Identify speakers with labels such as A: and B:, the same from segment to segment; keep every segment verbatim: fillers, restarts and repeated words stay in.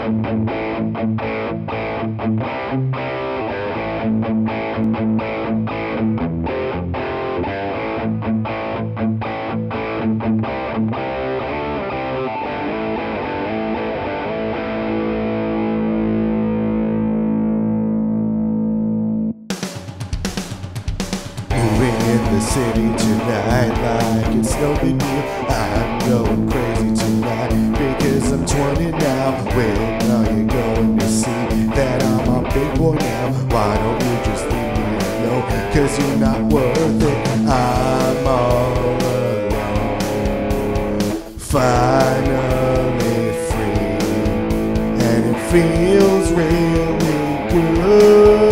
A: In the city tonight, like it's no big deal. I'm going crazy tonight because I'm twenty now. When are you going to see that I'm a big boy now? Why don't you just leave me alone? Cause you're not worth it. I'm all alone, finally free, and it feels really good.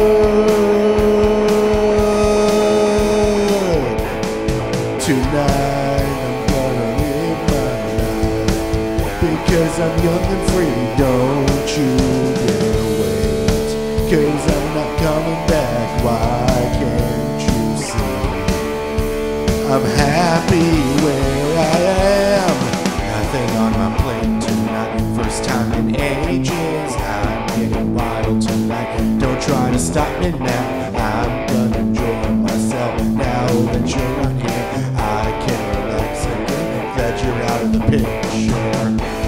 A: Tonight I'm gonna live my life because I'm young and free. Don't you dare wait, cause I'm not coming back. Why can't you see? I'm happy where I am. Nothing on my plate tonight, first time in ages. I'm getting wild tonight, don't try to stop me now. I'm gonna enjoy myself now that you're not here. I can relax again, that you're out of the picture.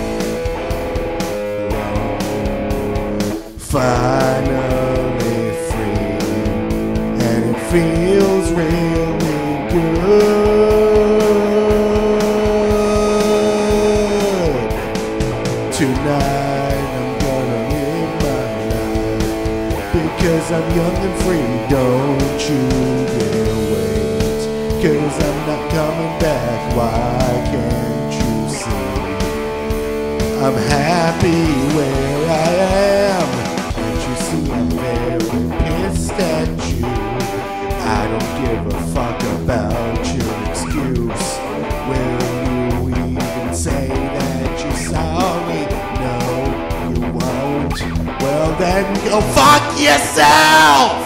A: Finally free, and it feels really good. Tonight I'm gonna live my life because I'm young and free. Don't you dare wait, cause I'm not coming back. Why can't you see? I'm happy where I am. Can't you see I'm very pissed at you? I don't give a fuck about your excuse. Will you even say that you're sorry? No, you won't. Well then go fuck yourself!